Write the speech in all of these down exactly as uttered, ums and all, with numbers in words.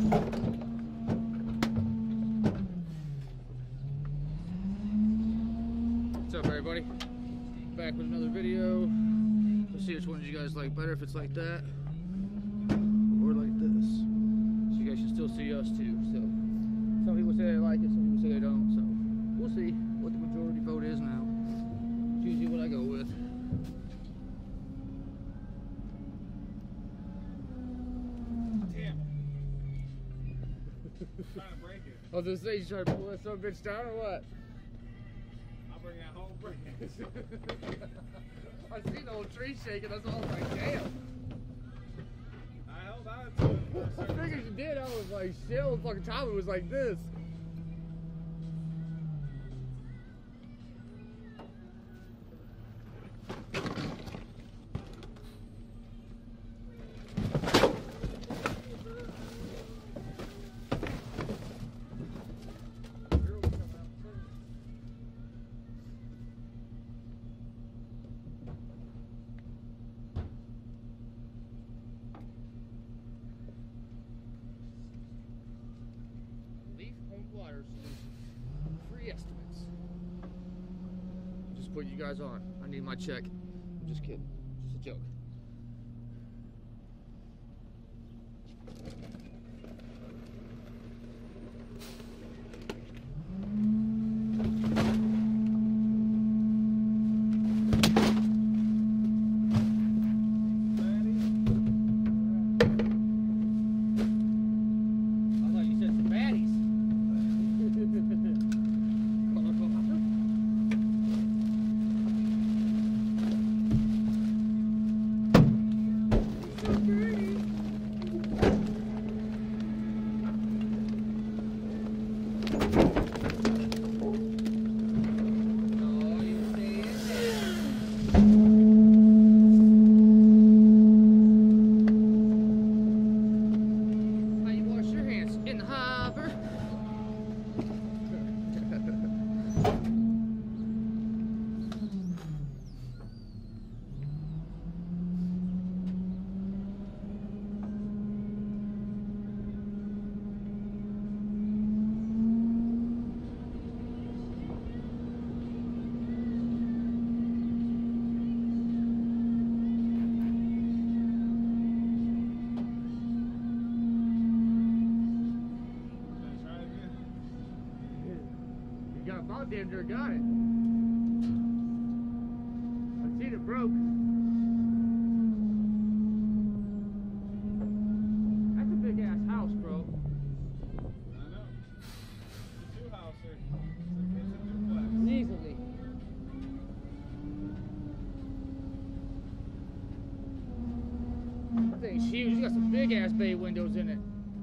What's up, everybody? Back with another video. Let's see which one you guys like better, if it's like that or like this. So you guys can still see us too. So some people say they like it, some people say they don't. So we'll see what the majority vote is now. It's usually what I go with. Damn. Trying to break it. I was gonna say, you trying to pull that son of a bitch down or what? I'll bring that whole break. I seen the whole tree shaking, that's all I was like, damn. I held on to it. I figured you did. I was like, shit, the fucking time it was like this. Water solution. Free estimates. Just put you guys on. I need my check. I'm just kidding. Just a joke. About damn near got it. I seen it broke. That's a big ass house, bro. I know. It's a two-houser. It's a duplex. Easily. That thing's huge. You got some big ass bay windows in it.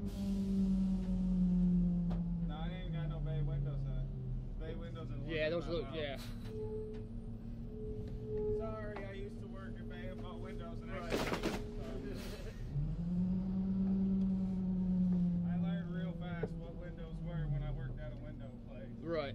Yeah, those look, yeah. Sorry, I used to work in Bay about windows and everything. I learned real fast what windows were when I worked at a window place. Right.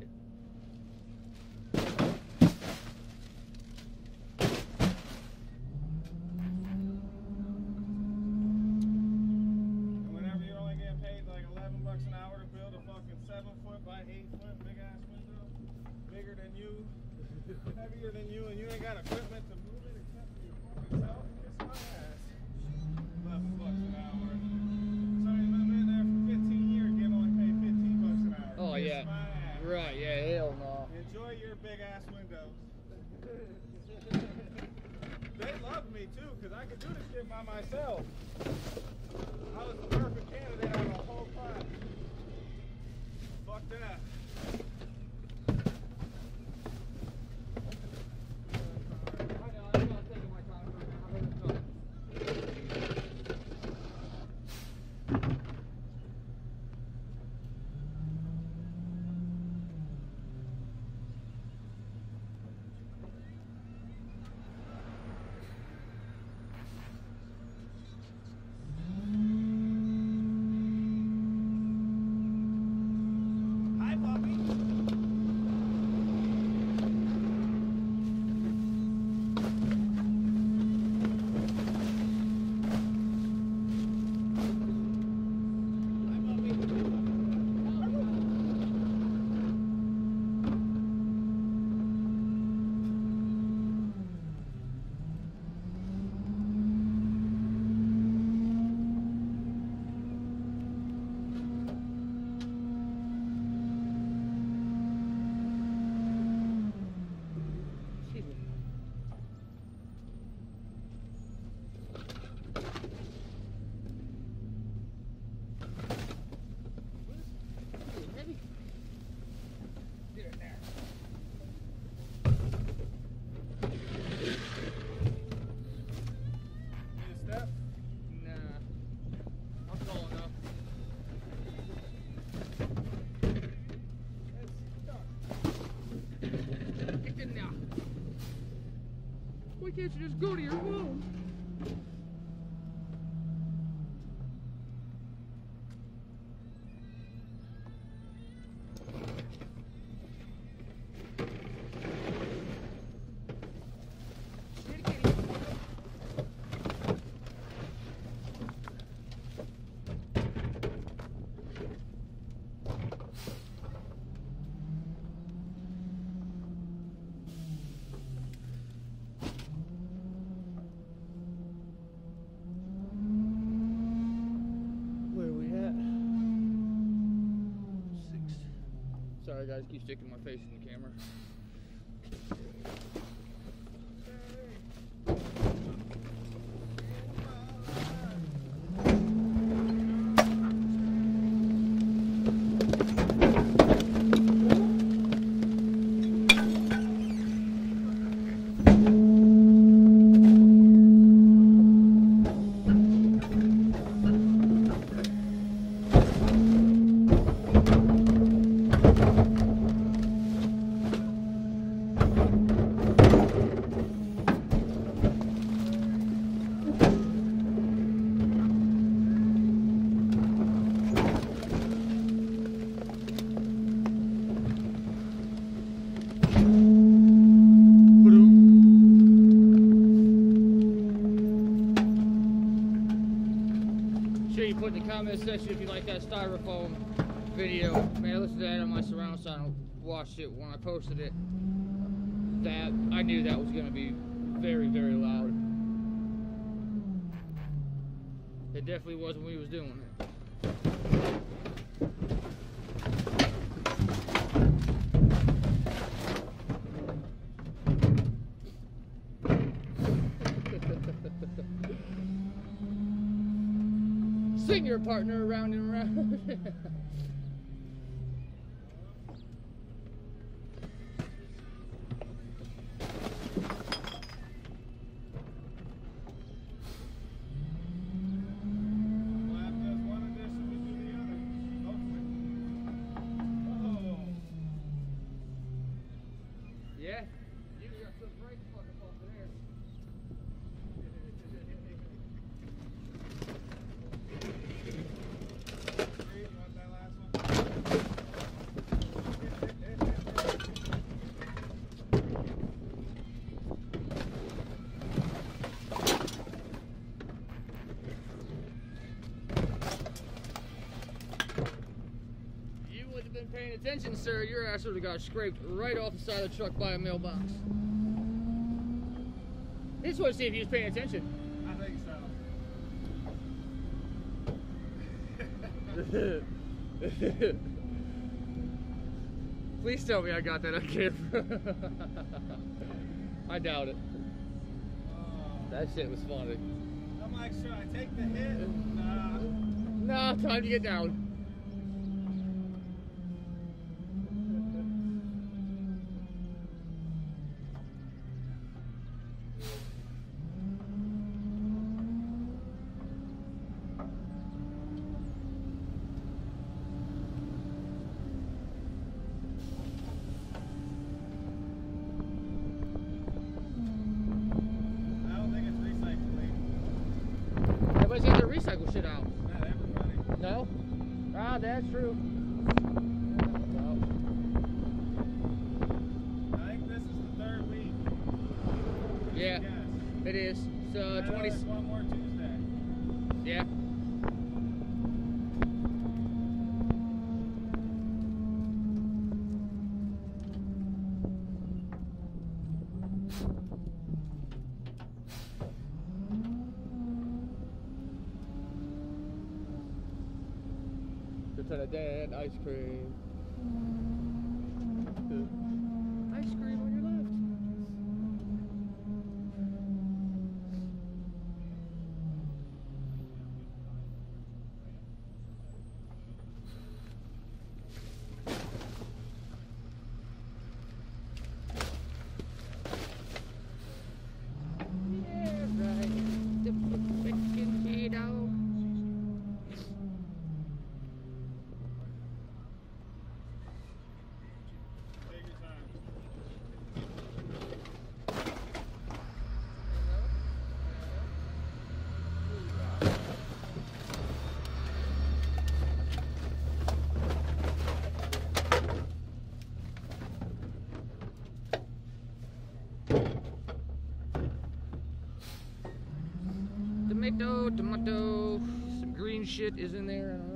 And whenever you're only getting paid like eleven bucks an hour to build a fucking seven foot by eight foot big ass window, bigger than you, heavier than you, and you ain't got equipment to move it except for your fucking self, kiss my ass. eleven bucks an hour. Sorry, I've been there for fifteen years, getting only paid fifteen bucks an hour. Oh, kiss yeah. my ass. Right, yeah, hell no. Enjoy your big ass windows. They loved me too, because I could do this shit by myself. I was the perfect candidate out of the whole class. Fuck that. can't you just go to your room? Sorry guys, keep sticking my face in the camera. Put in the comment section if you like that styrofoam video. Man, I listened to that on my surround sound and watched it when I posted it. That I knew that was going to be very, very loud. It definitely was when we was doing it. Swing your partner around and around. Yeah, you got some brakes fucking off there. Paying attention, sir, your ass would have got scraped right off the side of the truck by a mailbox. I just want to see if he was paying attention. I think so. Please tell me I got that on camera. I doubt it. Oh. That shit was funny. I'm like, should I take the hit? Nah. Nah, time to get down. Everybody's got their recycle shit out. Not everybody. No? Ah, that's true. No. I think this is the third week. Yeah, Yes. it is. It's uh, twenty. There's one more Tuesday. Yeah. Lieutenant Dan, ice cream. Ice cream on your left. Yeah, right. The freaking kiddo. Figured Monsanto, some green shit is in there. I don't know.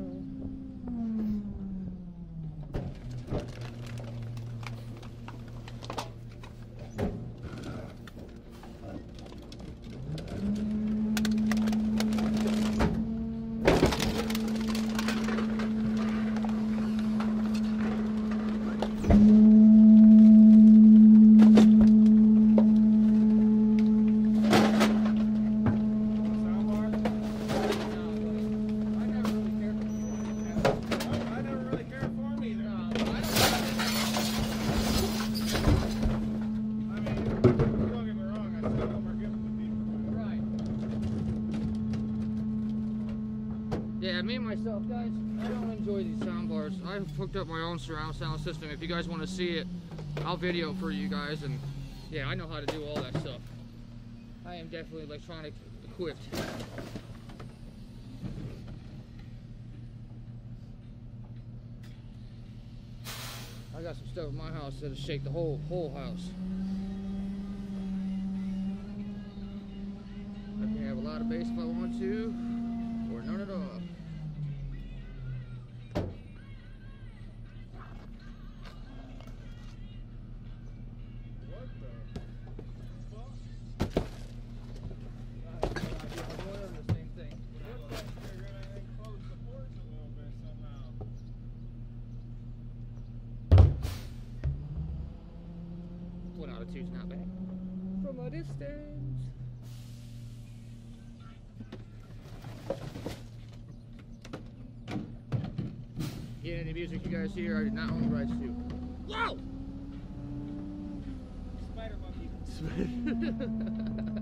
Yeah, me myself, guys, I don't enjoy these sound bars. I've hooked up my own surround sound system. If you guys want to see it, I'll video for you guys. And yeah, I know how to do all that stuff. I am definitely electronic equipped. I got some stuff in my house that'll shake the whole whole house. I can have a lot of bass if I want to, or none at all. Altitude's not bad from a distance. Yeah, any music you guys hear, I did not own the rights to. Whoa! Spider monkey.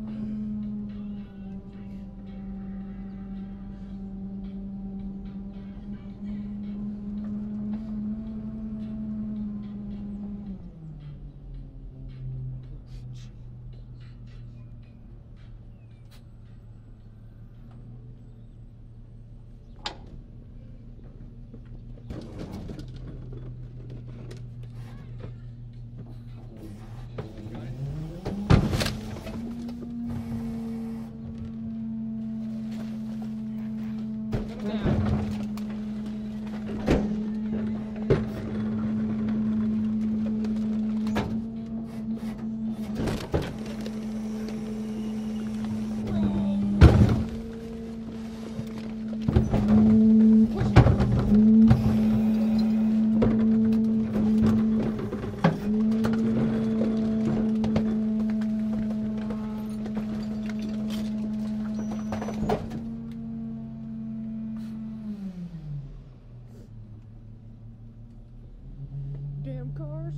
Damn cars.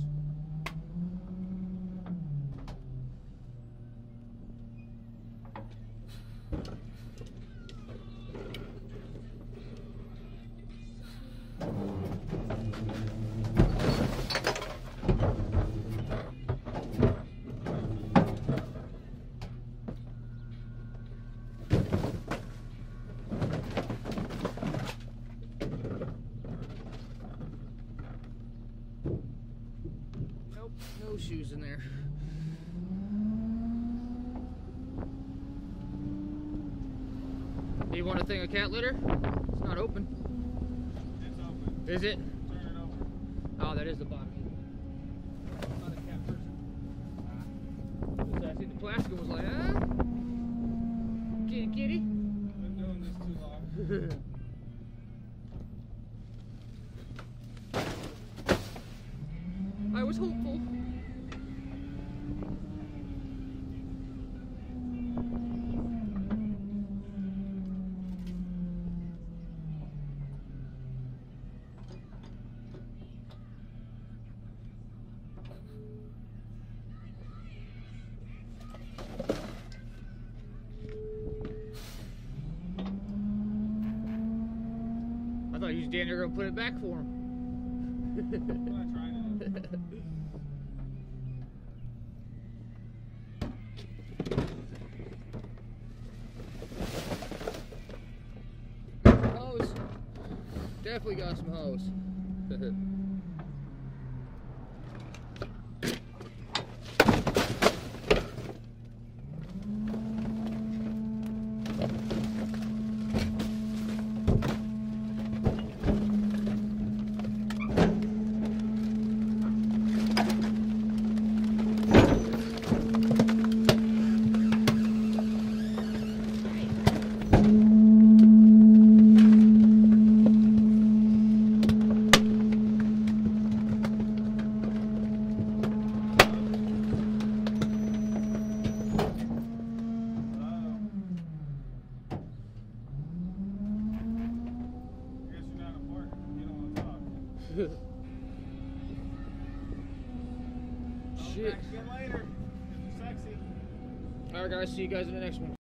No shoes in there. You want a thing of cat litter? It's not open. It's open. Is it? Turn it over. Oh, that is the bottom. I'm not a cat person. Ah. I see the plastic was like, ah? Kitty, kitty. I've been doing this too long. I was hopeful. I thought you was damn near gonna put it back for him. I'm not trying to. Hose. Definitely got some hose. Shit. Back again later. It's sexy. Alright guys, see you guys in the next one.